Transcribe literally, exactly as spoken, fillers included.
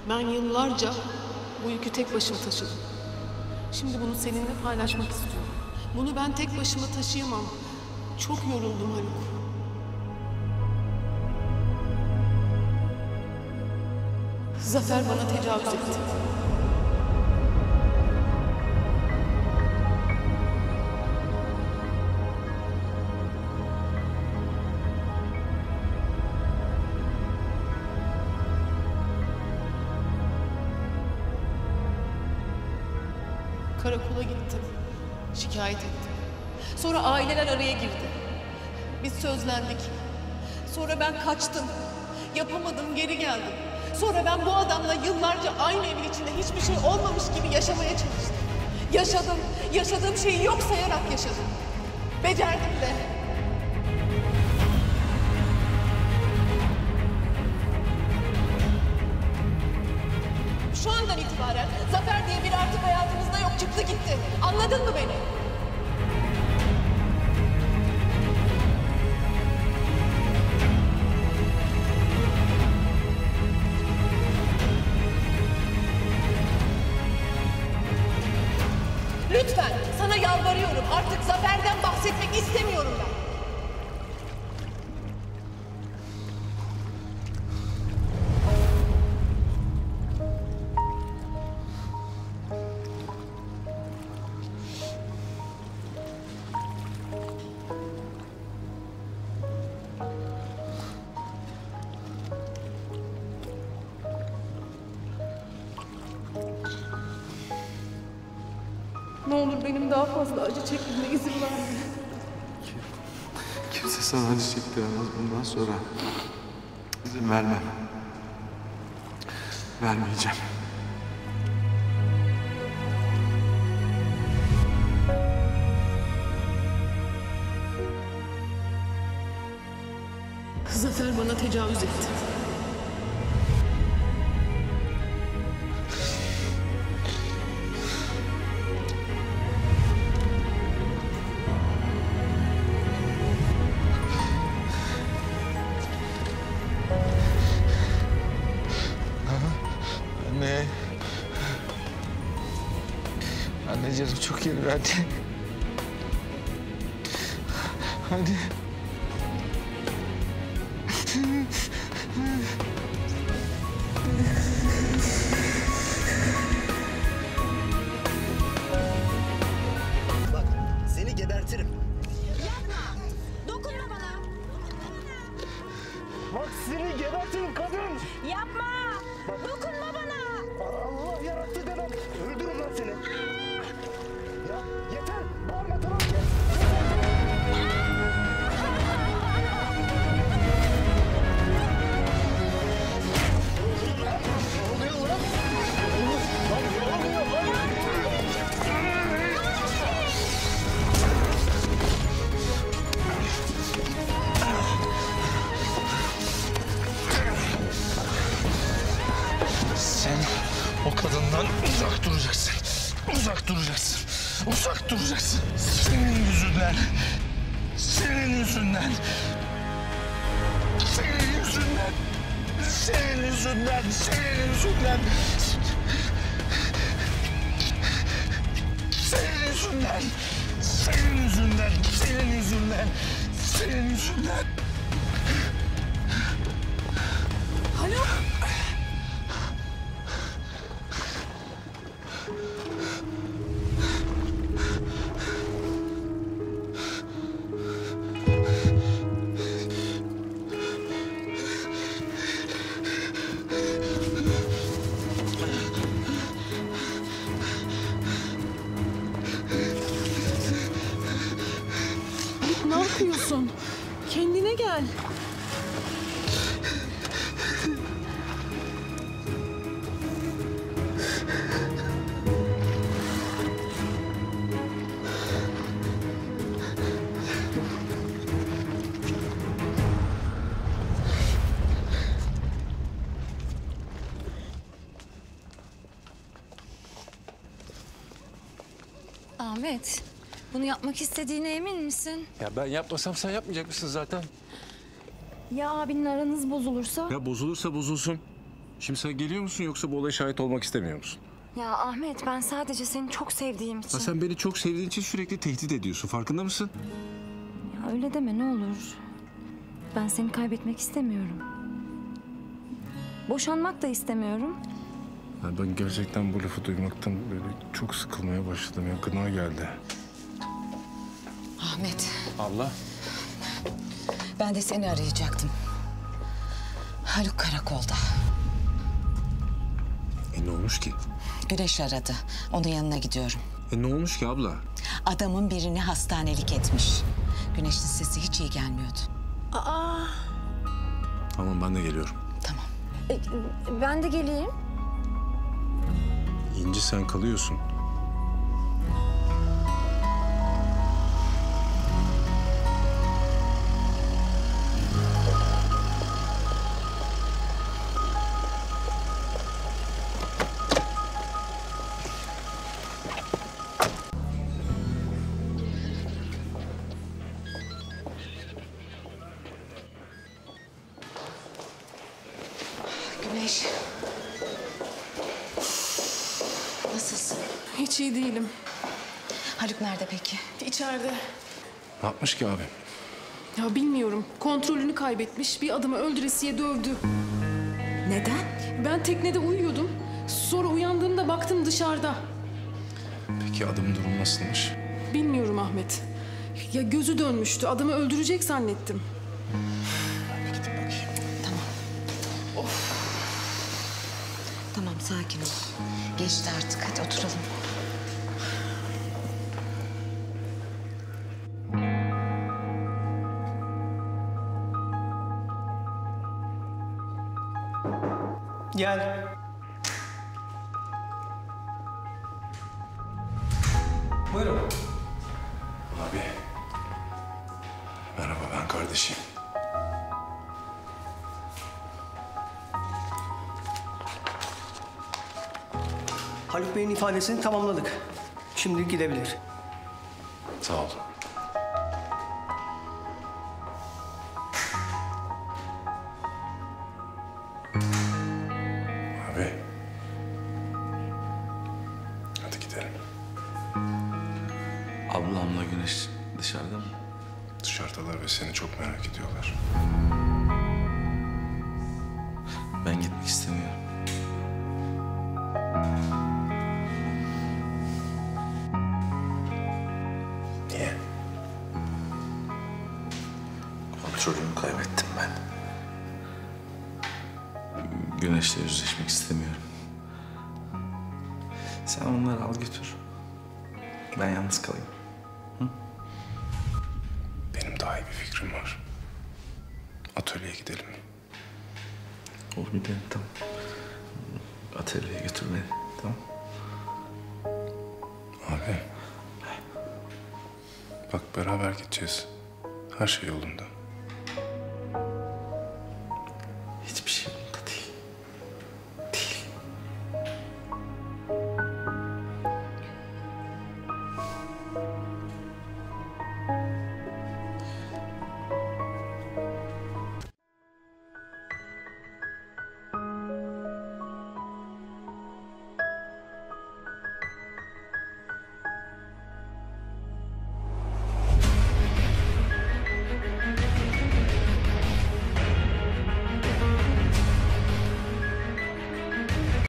Ben yıllarca bu yükü tek başıma taşıdım. Şimdi bunu seninle paylaşmak istiyorum. Bunu ben tek başıma taşıyamam. Çok yoruldum Haluk. Zafer bana tecavüz etti. Karakola gittim. Şikayet ettim. Sonra aileler araya girdi. Biz sözlendik. Sonra ben kaçtım. Yapamadım, geri geldim. Sonra ben bu adamla yıllarca aynı evin içinde hiçbir şey olmamış gibi yaşamaya çalıştım. Yaşadım. Yaşadığım şeyi yok sayarak yaşadım. Becerdim de. Şu andan itibaren Zafer diye biri artık hayatımızda yok, çıktı gitti. Anladın mı beni? Lütfen, sana yalvarıyorum. Artık Zafer'den bahsetmek istemiyorum ben. Ne olur benim daha fazla acı çekmeme izin verme. Kimse sana acı çektiremez bundan sonra. İzin vermem. Vermeyeceğim. Zafer bana tecavüz etti. Anne. Anne canım çok yanıyor hadi. Hadi. Bak seni gebertirim. Yapma! Dokunma bana! Bak seni gebertirim kadın. Yapma! Dokunma bana! Allah yarattı demem. Öldürürüm lan seni. Ya yeter. Bağırma tamam. Yeter. Ne oluyor lan? Lan ne oluyor lan? Sen o kadından uzak duracaksın. Uzak duracaksın. Uzak duracaksın. Senin yüzünden. Senin yüzünden. Senin yüzünden. Senin yüzünden. Senin yüzünden. Senin yüzünden. Senin yüzünden. Senin yüzünden. Senin yüzünden. Haluk! Ne yapıyorsun? Kendine gel. Ahmet, bunu yapmak istediğine emin misin? Ya ben yapmasam sen yapmayacak mısın zaten? Ya abinin aranız bozulursa? Ya bozulursa bozulsun. Şimdi sen geliyor musun yoksa bu olaya şahit olmak istemiyor musun? Ya Ahmet, ben sadece seni çok sevdiğim için. Ha, sen beni çok sevdiğin için sürekli tehdit ediyorsun. Farkında mısın? Ya öyle deme ne olur. Ben seni kaybetmek istemiyorum. Boşanmak da istemiyorum. Ya ben gerçekten bu lafı duymaktan böyle çok sıkılmaya başladım. Ya gına geldi. Ahmet, Abla. ben de seni arayacaktım. Haluk karakolda. E ne olmuş ki? Güneş aradı. Onun yanına gidiyorum. E ne olmuş ki abla? Adamın birini hastanelik etmiş. Güneş'in sesi hiç iyi gelmiyordu. Tamam ben de geliyorum. Tamam. E, ben de geleyim. İnci sen kalıyorsun. Güneş. Nasılsın? Hiç iyi değilim. Haluk nerede peki? İçeride. Ne yapmış ki abi? Ya bilmiyorum. Kontrolünü kaybetmiş. Bir adamı öldüresiye dövdü. Neden? Ben teknede uyuyordum. Sonra uyandığımda baktım dışarıda. Peki adamın durumu nasılmış? Bilmiyorum Ahmet. Ya gözü dönmüştü. Adamı öldürecek zannettim. Bir gidip bakayım. Tamam, sakin ol. Geçti artık. Hadi oturalım. Gel. Buyurun. Abi. Merhaba ben kardeşim. Haluk Bey'in ifadesini tamamladık. Şimdi gidebilir. Sağ ol. Abi. Hadi gidelim. Ablamla Güneş dışarıda mı? Dışarıdalar ve seni çok merak ediyorlar. Ben gitmek istemiyorum. Niye? Kontrolümü kaybettim ben. Güneş'le yüzleşmek istemiyorum. Sen onları al götür. Ben yalnız kalayım. Benim daha iyi bir fikrim var. Atölyeye gidelim. Olur gidelim tamam. Atölyeye götür beni tamam. Abi. Bak beraber gideceğiz. Her şey yolunda.